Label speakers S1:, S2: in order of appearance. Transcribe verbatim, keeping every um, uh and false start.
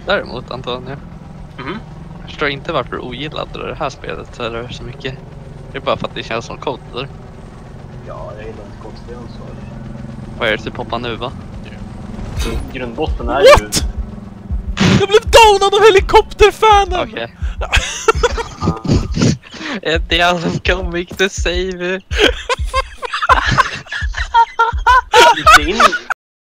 S1: Däremot, Antonio.
S2: Mhm.
S1: Jag förstår inte varför du ogillade det här spelet eller så mycket. Det är bara för att det känns som kod, eller?
S2: Ja, jag gillar inte kodspel så.
S1: Vad är det typ hoppa nu, va?
S2: Grundbotten är
S3: What?
S2: ju...
S3: Jag blev downad av helikopterfanen!
S1: Okej. Okay. Det är som coming to save.
S2: Inte in,